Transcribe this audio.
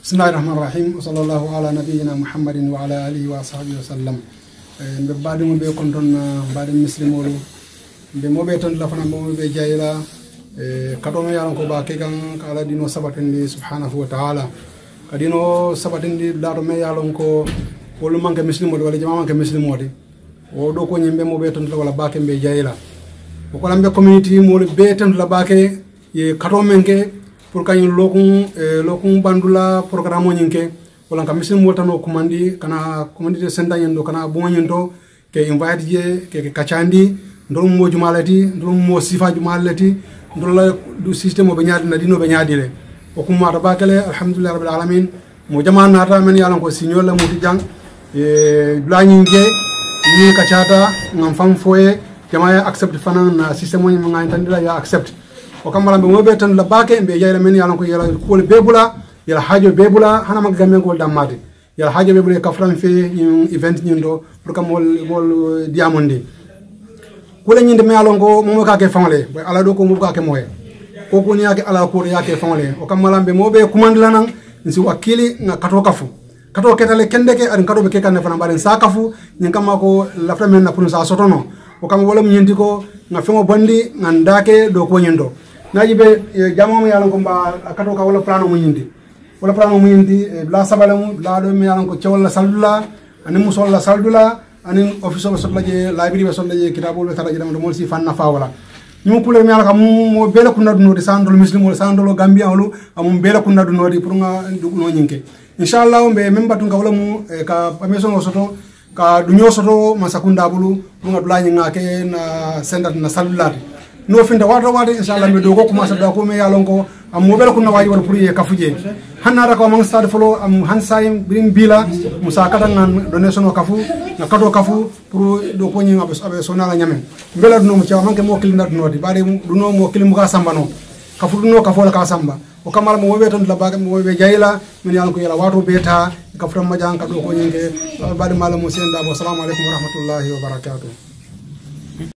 Bismillahirrahmanirrahim. Sallallahu ala nabiyyina Muhammadin wa ala alihi wa sahbihi wa sallam. Mbe baadi mo be konton baadi muslimolu mbe mo be ton la fana mo be jayla kadono yaran ko ba ke kan kala dino sabatindi subhanahu wa ta'ala kadino sabatindi lado me yalon ko wolu manke muslimodi wala jama manke muslimodi o do ko nyimbe mo be ton wala ba ke mbe jayla ko ko lambe community mo be ton la ba ke ye kato menke pour kany lokun bandula programme nyinke wala kam muslim woltano commandi kana commandité sendañen do kana boñento ke invite je ke kachandi ndol mo jumalati ndol mo sifa jumalati ndol la du système be nyaadi na dino be nyaadile o kuma ta bakale alhamdulillah rabbil alamin mo jama nata men yalan ko signol la muti jang blañi je ni kachata ngam fam foye jama accept fanan na système mo ngai tandila ya accept o kamala be mo be tan la bake be yayla men yalan ko yela ko bebula yala hajo bebula hana mag gamen ko damade yala hajo bebula kafran fe ñu event ñundo pour que mol diamondi ko la ñinde me alon ko mo ka ke famale boy ala do ko mo ka ke moye ko ko ni yake ala ko yake famale o kam malambe mo be commande lanan nsi wakili nga kato kafu kato ketale kendeke ar kato be ke kan fana baren sa kafu ñin kam ko la femme na pour sa sotono o kam wala ñindi ko nga femo bandi nga ndake do ko ñindo naji be jamo mo yalon ko ba kato ka wala plano mo ñindi wala plano mo ñindi bla sabalamu bla do mi yalon ko cewla saldula ani musolla saldula ani office of sollaje library sollaje kitabul taraji dam do mol si fanna fa wala ñu ko le mi yalon ko mo bela ko nadno de sandol muslim wala sandol gambia wala am bela ko nadno di pour nga duguno ñinke inshallah be membatu nga wala mu ka pameso soto ka dunyo soto masakunda bulu pour nga dula ñinga ke na sendat na saldulati no finda wato inshallah mi do ko kuma sa da ko me yalon ko am mo bela ko na waji wala pour ye kafuje hanara ko mang stade folo am hansayim bring bila musa kata ngan donation kafu na kato kafu pour do ko nyi abe sona la nyame bela do no mu manke mo kili ndat no di bare do no mo kili mu ka samba no kafu do no kafu la ka samba o kamala mo be ton la baga mo be jayla min yalon ko yala wato beta kafu ma jang ka do ko nyinge bare mala mo senda bo assalamu alaikum wa rahmatullahi wa barakatuh.